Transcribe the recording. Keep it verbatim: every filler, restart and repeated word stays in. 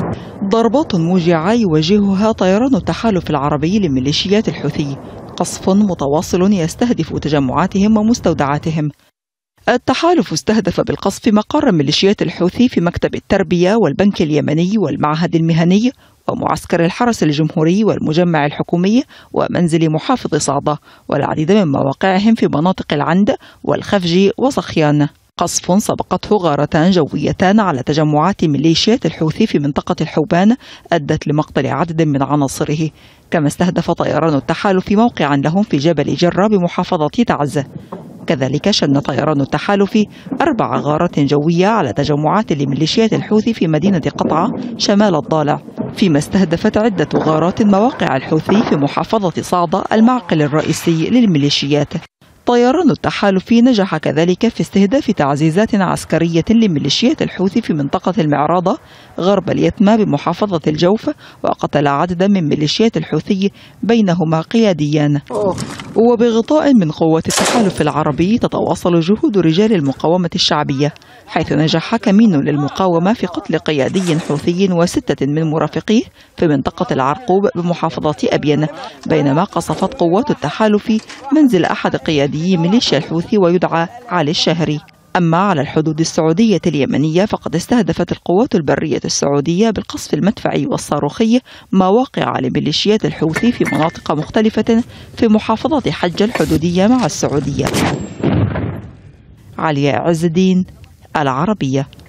ضربات موجعة يواجهها طيران التحالف العربي لميليشيات الحوثي، قصف متواصل يستهدف تجمعاتهم ومستودعاتهم. التحالف استهدف بالقصف مقر ميليشيات الحوثي في مكتب التربية والبنك اليمني والمعهد المهني ومعسكر الحرس الجمهوري والمجمع الحكومي ومنزل محافظ صعدة والعديد من مواقعهم في مناطق العند والخفج وصخيان. قصف سبقته غارتان جويتان على تجمعات ميليشيات الحوثي في منطقة الحوبان أدت لمقتل عدد من عناصره، كما استهدف طيران التحالف موقعا لهم في جبل جرة بمحافظة تعز. كذلك شن طيران التحالف أربع غارات جوية على تجمعات لميليشيات الحوثي في مدينة قطعة شمال الضالع، فيما استهدفت عدة غارات مواقع الحوثي في محافظة صعدة المعقل الرئيسي للميليشيات. طيران التحالف نجح كذلك في استهداف تعزيزات عسكرية لميليشيات الحوثي في منطقة المعراضة غرب اليتمى بمحافظة الجوف، وقتل عددا من ميليشيات الحوثي بينهما قياديان. وبغطاء من قوات التحالف العربي تتواصل جهود رجال المقاومة الشعبية، حيث نجح كمين للمقاومة في قتل قيادي حوثي وستة من مرافقيه في منطقة العرقوب بمحافظة أبين، بينما قصفت قوات التحالف منزل أحد قيادي ميليشيا الحوثي ويدعى علي الشهري. أما على الحدود السعودية اليمنية فقد استهدفت القوات البرية السعودية بالقصف المدفعي والصاروخي مواقع لميليشيات الحوثي في مناطق مختلفة في محافظة حجة الحدودية مع السعودية. علياء عز الدين، العربية.